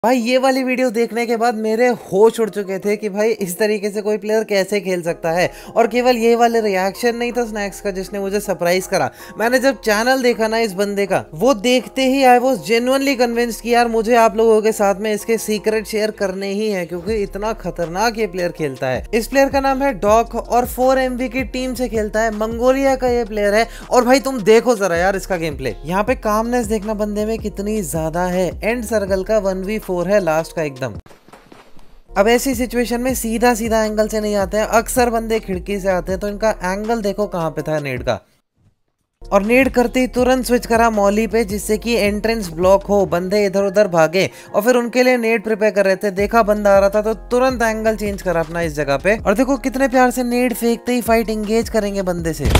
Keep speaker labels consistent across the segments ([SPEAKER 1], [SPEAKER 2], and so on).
[SPEAKER 1] भाई ये वाली वीडियो देखने के बाद मेरे होश उड़ चुके थे कि भाई इस तरीके से कोई प्लेयर कैसे खेल सकता है। और केवल ये वाले रिएक्शन नहीं था स्नैक्स का जिसने मुझे सरप्राइज करा। मैंने जब चैनल देखा ना इस बंदे का, वो देखते ही आई वाज जेन्युइनली कन्विंस्ड कि यार मुझे आप लोगों के साथ में इसके सीक्रेट शेयर करने ही है, क्योंकि इतना खतरनाक ये प्लेयर खेलता है। इस प्लेयर का नाम है डॉक और 4MV की टीम से खेलता है। मंगोलिया का ये प्लेयर है। और भाई तुम देखो जरा यार इसका गेम प्ले। यहाँ पे कामनेस देखना बंदे में कितनी ज्यादा है। एंड सर्कल का 1v4 है लास्ट का एकदम। अब ऐसी सिचुएशन में सीधा सीधा एंगल से नहीं आते हैं, अक्सर बंदे खिड़की से आते हैं। तो इनका एंगल देखो कहां पे था नेड का, और नेड करते ही तुरंत स्विच करा मॉली पे, जिससे कि एंट्रेंस ब्लॉक हो, बंदे इधर उधर भागे। और फिर उनके लिए नेड प्रिपेयर कर रहे थे, देखा बंदा आ रहा था तो तुरंत एंगल चेंज करा अपना इस जगह पे। और देखो कितने प्यार से नेड फेंकते ही फाइट एंगेज करेंगे बंदे से।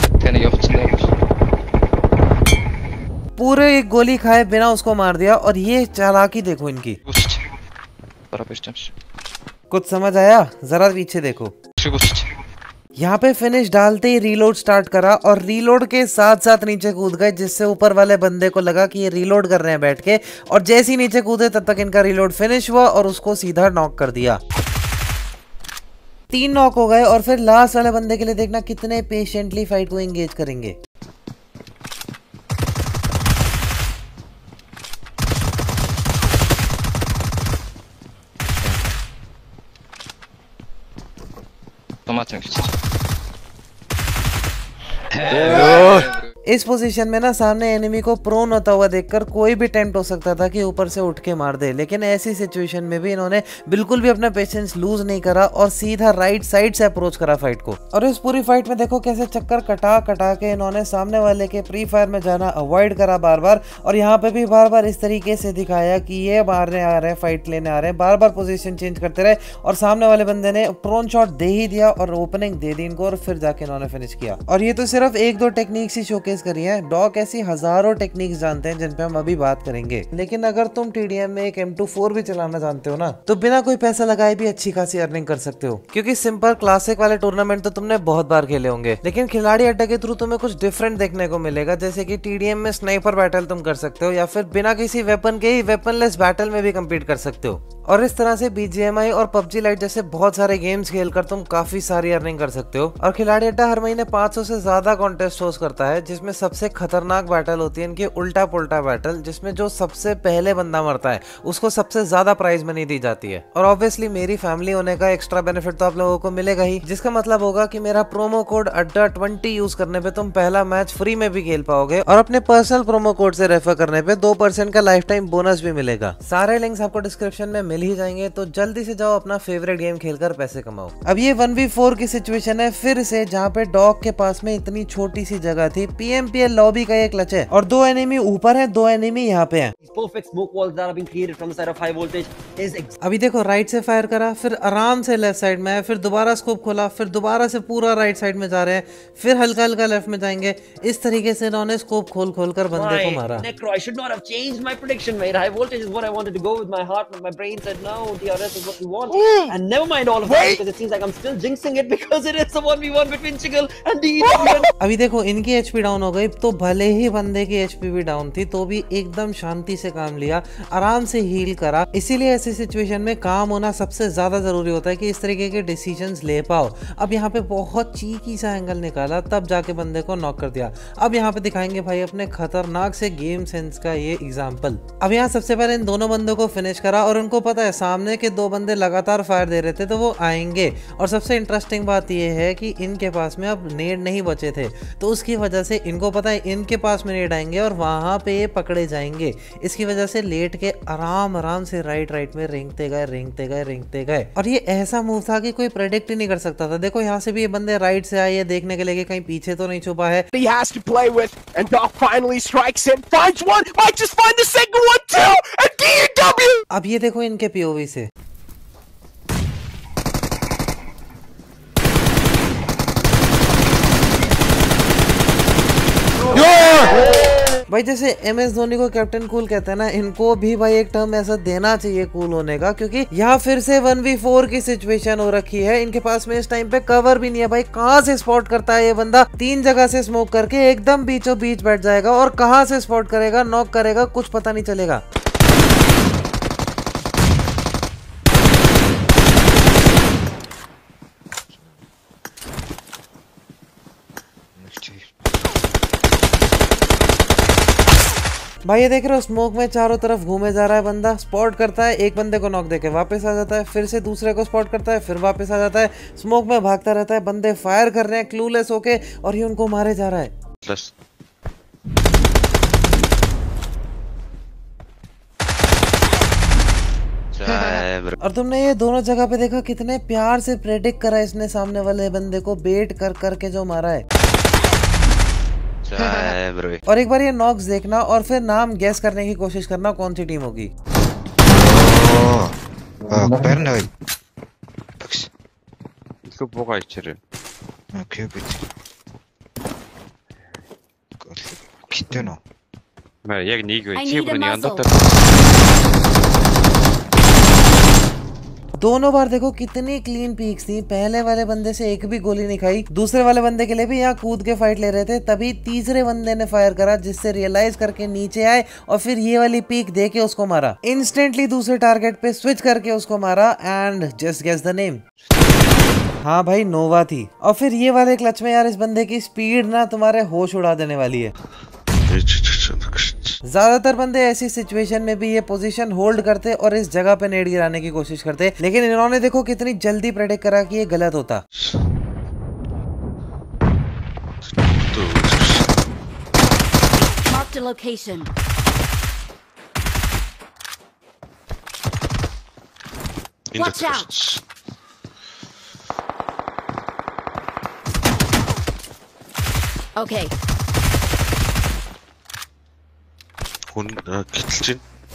[SPEAKER 1] पूरे एक गोली खाए बिना उसको मार दिया। और ये चालाकी देखो इनकी। कुछ समझ आया? जरा पीछे देखो। यहाँ पे फिनिश डालते ही रीलोड स्टार्ट करा और रीलोड के साथ साथ नीचे कूद गए, जिससे ऊपर वाले बंदे को लगा कि ये रीलोड कर रहे हैं बैठ के। और जैसे ही नीचे कूदे तब तक इनका रीलोड फिनिश हुआ और उसको सीधा नॉक कर दिया। 3 नॉक हो गए। और फिर लास्ट वाले बंदे के लिए देखना कितने पेशेंटली फाइट को एंगेज करेंगे। इस पोजीशन में ना सामने एनिमी को प्रोन होता हुआ देखकर कोई भी टेम्प्ट हो सकता था कि ऊपर से उठ के मार दे, लेकिन ऐसी सिचुएशन में भी इन्होंने बिल्कुल भी अपना पेशेंस लूज नहीं करा और सीधा राइट साइड से अप्रोच करा फाइट को। और इस पूरी फाइट में देखो कैसे चक्कर कटा कटा के इन्होंने सामने वाले के प्री फायर में जाना अवॉइड करा बार बार। और यहाँ पे भी बार बार इस तरीके से दिखाया कि ये मारने आ रहे हैं, फाइट लेने आ रहे हैं, बार बार पोजीशन चेंज करते रहे। और सामने वाले बंदे ने प्रोन शॉट दे ही दिया और ओपनिंग दे दी इनको, और फिर जाके इन्होंने फिनिश किया। और ये तो सिर्फ 1-2 टेक्निक्स ही शोकेस करी है। डॉक ऐसी हजारों टेक्निक्स जानते हैं जिन पे हम अभी बात करेंगे। लेकिन अगर तुम TDM में एक M24 भी चलाना जानते हो ना, तो बिना कोई पैसा लगाए भी अच्छी खासी अर्निंग कर सकते हो। क्योंकि सिंपल क्लासिक वाले टूर्नामेंट तो तुमने बहुत बार खेले होंगे, लेकिन खिलाड़ी अड्डा के थ्रू तुम्हें कुछ डिफरेंट देखने को मिलेगा। जैसे कि TDM में स्नाइपर बैटल तुम कर सकते हो, या फिर बिना किसी वेपन के ही वेपनलेस बैटल में भी कम्पीट कर सकते हो। और इस तरह से BGMI और PUBG लाइट जैसे बहुत सारे गेम्स खेलकर तुम काफी सारी अर्निंग कर सकते हो। और खिलाड़ी अड्डा हर महीने 500 से ज्यादा कॉन्टेस्ट होस्ट करता है, जिसमें सबसे खतरनाक बैटल होती है इनकी उल्टा पुल्टा बैटल, जिसमें जो सबसे पहले बंदा मरता है उसको सबसे ज्यादा प्राइज मनी दी जाती है। और ऑब्वियसली मेरी फैमिली होने का एक्स्ट्रा बेनिफिट तो आप लोगों को मिलेगा ही, जिसका मतलब होगा कि मेरा प्रोमो कोड अड्डा20 यूज करने पे तुम पहला मैच फ्री में भी खेल पाओगे, और अपने पर्सनल प्रोमो कोड से रेफर करने पे 2% का लाइफ टाइम बोनस भी मिलेगा। सारे लिंक्स आपको डिस्क्रिप्शन में मिल ही जाएंगे, तो जल्दी से जाओ अपना फेवरेट गेम खेलकर पैसे कमाओ। अब ये 1v4 की सिचुएशन है फिर से, जहाँ पे डॉग के पास में इतनी छोटी सी जगह थी। PMPL लॉबी का एक क्लच है और 2 एनिमी ऊपर है, 2 एनिमी यहाँ पे हैं। अभी देखो राइट से फायर करा, फिर आराम से लेफ्ट साइड में है, फिर दोबारा स्कोप खोला, फिर दोबारा से पूरा राइट साइड में जा रहे हैं, फिर हल्का हल्का लेफ्ट में जाएंगे। इस तरीके से इन्होंने स्कोप खोल खोल कर बंदे को मारा। अभी देखो इनकी HP डाउन हो गई, तो भले ही बंदे की HP भी डाउन थी तो भी एकदम शांति से काम लिया, आराम से हील करा। इसीलिए ऐसी सिचुएशन में काम होना सबसे ज्यादा जरूरी होता है कि इस तरीके के डिसीजंस ले पाओ। अब यहाँ पे बहुत चीकी सा एंगल निकाला, तब जाके बंदे को नॉक कर दिया। अब यहाँ पे दिखाएंगे भाई अपने खतरनाक से गेम सेंस का ये एग्जाम्पल। अब यहाँ सबसे पहले इन दोनों बंदों को फिनिश करा, और उनको पता है सामने के 2 बंदे लगातार फायर दे रहे थे तो वो आएंगे। और सबसे इंटरेस्टिंग बात ये है कि इनके पास में अब नेड नहीं बचे थे, तो उसकी वजह से इनको पता है इनके पास में नेड आएंगे और वहां पे ये पकड़े जाएंगे। इसकी वजह से लेट के आराम आराम से राइट में रेंगते गए। और ये ऐसा मूव था कि कोई प्रेडिक्ट ही नहीं कर सकता था। देखो यहाँ से भी ये बंदे राइट से आए, ये देखने के लिए कहीं पीछे तो नहीं छुपा है। अब ये देखो इनके POV से भाई, जैसे MS धोनी को कैप्टन कूल कहते हैं ना, इनको भी भाई एक टर्म ऐसा देना चाहिए कूल होने का, क्योंकि यहाँ फिर से 1v4 की सिचुएशन हो रखी है। इनके पास में इस टाइम पे कवर भी नहीं है भाई। कहाँ से स्पॉट करता है ये बंदा? 3 जगह से स्मोक करके एकदम बीचों बीच बैठ जाएगा, और कहाँ से स्पॉट करेगा, नॉक करेगा, कुछ पता नहीं चलेगा। भाई ये देख रहे हो, स्मोक में चारों तरफ घूमे जा रहा है बंदा, स्पॉट करता है, एक बंदे को नॉक देके वापस आ जाता है, फिर से दूसरे को स्पॉट करता है, फिर वापस आ जाता है, स्मोक में भागता रहता है, बंदे फायर कर रहे हैं क्लूलेस होके और ये उनको मारे जा रहा है। और तुमने ये दोनों जगह पे देखा कितने प्यार से प्रेडिक्ट करा इसने सामने वाले बंदे को, बेट कर करके जो मारा है। और एक बार ये नॉक्स देखना और फिर नाम गैस करने की कोशिश करना कौन सी टीम होगी। दोनों बार देखो कितनी क्लीन पीक्स थी, पहले वाले बंदे से एक भी गोली नहीं खाई, दूसरे वाले बंदे के लिए भी यहाँ कूद के फाइट ले रहे थे, तभी तीसरे बंदे ने फायर करा जिससे रियलाइज करके नीचे आए और फिर ये वाली पीक दे के उसको मारा, इंस्टेंटली दूसरे टारगेट पे स्विच करके उसको मारा and just guess the name. हाँ भाई नोवा थी। और फिर ये वाले क्लच में यार इस बंदे की स्पीड ना तुम्हारे होश उड़ा देने वाली है। ज्यादातर बंदे ऐसी सिचुएशन में भी ये पोजीशन होल्ड करते और इस जगह पे नेड गिराने की कोशिश करते, लेकिन इन्होंने देखो कितनी जल्दी प्रेडिक्ट करा कि ये गलत होता।
[SPEAKER 2] Watch out! Okay.
[SPEAKER 3] Kitchen.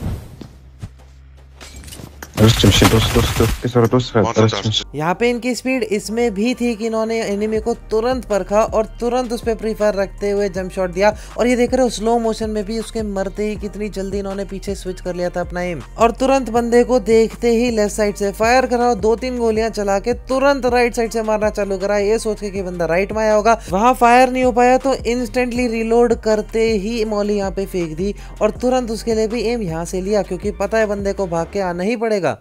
[SPEAKER 1] यहाँ पे इनकी स्पीड इसमें भी थी कि इन्होंने एनिमी को तुरंत परखा और तुरंत उस पे प्री फायर रखते हुए जंप शॉट दिया। और ये देख रहे हो स्लो मोशन में भी उसके मरते ही कितनी जल्दी इन्होंने पीछे स्विच कर लिया था अपना एम, और तुरंत बंदे को देखते ही लेफ्ट साइड से फायर करा, 2-3 गोलियां चला के तुरंत राइट साइड से मारना चालू करा, ये सोच के कि बंदा राइट में आया होगा। वहां फायर नहीं हो पाया तो इंस्टेंटली रिलोड करते ही मौली यहाँ पे फेंक दी और तुरंत उसके लिए भी एम यहाँ से लिया, क्योंकि पता है बंदे को भाग के आना ही पड़ेगा।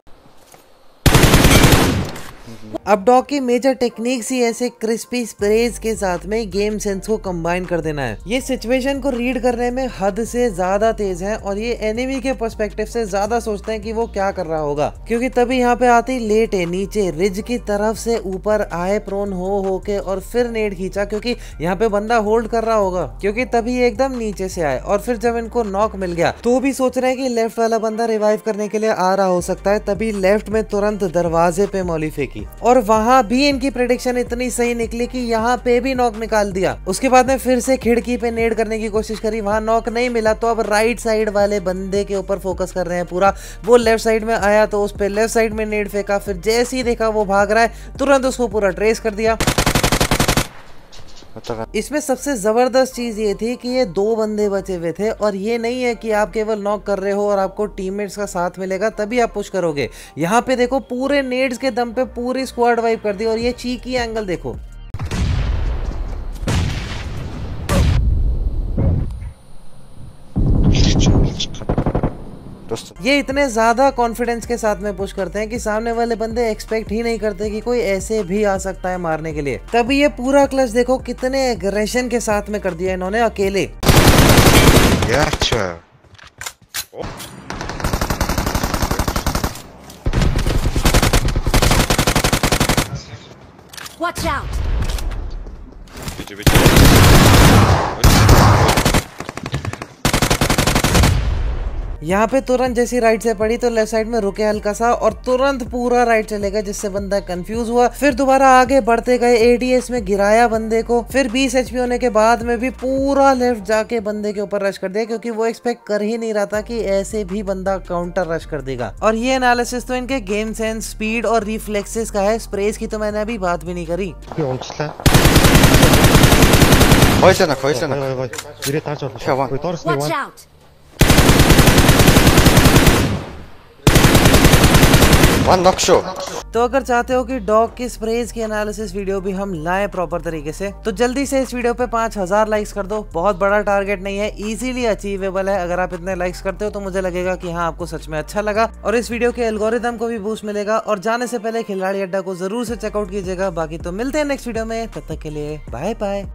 [SPEAKER 1] अब डॉग की मेजर टेक्निक्स ही ऐसे क्रिस्पी स्प्रेज के साथ में गेम सेंस को कंबाइन कर देना है। ये सिचुएशन को रीड करने में हद से ज्यादा तेज है और ये एनिमी के पर्सपेक्टिव से ज्यादा सोचते हैं कि वो क्या कर रहा होगा, क्योंकि तभी यहाँ पे आते ही लेट है नीचे रिज की तरफ से ऊपर आए प्रोन हो के और फिर नेड खींचा, क्योंकि यहाँ पे बंदा होल्ड कर रहा होगा, क्योंकि तभी एकदम नीचे से आए। और फिर जब इनको नॉक मिल गया तो भी सोच रहे हैं कि लेफ्ट वाला बंदा रिवाइव करने के लिए आ रहा हो सकता है, तभी लेफ्ट में तुरंत दरवाजे पे मौली फेंकी और वहां भी इनकी प्रेडिक्शन इतनी सही निकली कि यहाँ पे भी नॉक निकाल दिया। उसके बाद में फिर से खिड़की पे नेड करने की कोशिश करी, वहां नॉक नहीं मिला तो अब राइट साइड वाले बंदे के ऊपर फोकस कर रहे हैं पूरा। वो लेफ्ट साइड में आया तो उस पे लेफ्ट साइड में नेड फेंका, फिर जैसे ही देखा वो भाग रहा है तुरंत उसको पूरा ट्रेस कर दिया। इसमें सबसे जबरदस्त चीज ये थी कि ये 2 बंदे बचे हुए थे और ये नहीं है कि आप केवल नॉक कर रहे हो और आपको टीममेट्स का साथ मिलेगा तभी आप पुश करोगे। यहाँ पे देखो पूरे नेड्स के दम पे पूरी स्क्वाड वाइप कर दी और ये चीकी एंगल देखो। ये इतने ज्यादा कॉन्फिडेंस के साथ में पुश करते हैं कि सामने वाले बंदे एक्सपेक्ट ही नहीं करते कि कोई ऐसे भी आ सकता है मारने के लिए। तभी ये पूरा क्लच देखो कितने एग्रेशन के साथ में कर दिया इन्होंने अकेले।
[SPEAKER 2] Watch out!
[SPEAKER 1] यहाँ पे तुरंत जैसी राइट से पड़ी तो लेफ्ट साइड में रुके हल्का सा और तुरंत पूरा राइट चले गए, जिससे बंदा कंफ्यूज हुआ। फिर दोबारा आगे बढ़ते गए, एडीएस में गिराया बंदे को, फिर 20 एचपी होने के बाद में भी पूरा लेफ्ट जाके बंदे के ऊपर रश कर दिया, क्योंकि वो एक्सपेक्ट कर ही नहीं रहा था कि ऐसे भी बंदा काउंटर रश कर देगा। और ये एनालिसिस तो इनके गेम सेंस, स्पीड और रिफ्लेक्सेस का है। स्प्रेज की तो मैंने अभी बात भी नहीं करी।
[SPEAKER 2] Watch out!
[SPEAKER 1] तो अगर चाहते हो कि डॉग की स्प्रेज की एनालिसिस वीडियो भी हम लाएं प्रॉपर तरीके से, तो जल्दी से इस वीडियो पे 5000 लाइक्स कर दो। बहुत बड़ा टारगेट नहीं है, इजीली अचीवेबल है। अगर आप इतने लाइक्स करते हो तो मुझे लगेगा कि हाँ आपको सच में अच्छा लगा और इस वीडियो के एल्गोरिदम को भी बूस्ट मिलेगा। और जाने से पहले खिलाड़ी अड्डा को जरूर से चेकआउट कीजिएगा। बाकी तो मिलते हैं नेक्स्ट वीडियो में, तब तक के लिए बाय बाय।